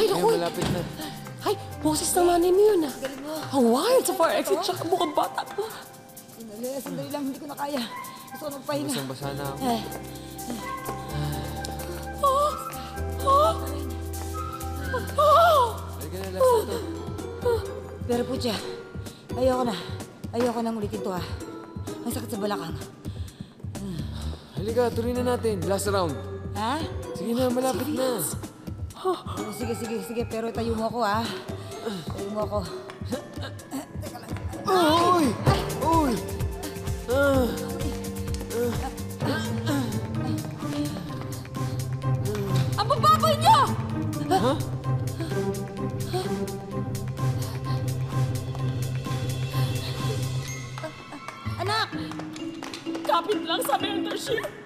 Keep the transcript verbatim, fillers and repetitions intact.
Ay, naku. Ayun, malapit na. Ay, boses ng nanay mo yun ah. Ang wild sa fire exit, tsaka mukhang bata. Sandali, sandali lang, hindi ko na kaya. Gusto ko magpahinga. Basang-basa na ako. Eh, Oh! Oh! Oh! Halika na, last na to. pero Putya, ayoko na. Ayoko nang ulitin to ha. Ang sakit sa balakang. Halika, tuloy na natin. Last round. Ha? Sige na, malapit na. Oh, sige, sige, sige. Pero tayo mo ako ha. Tayo mo ako. Uy! Uy! Ah! Ang bababoy niyo! Ha? Anak! Kapit lang sa mentorship.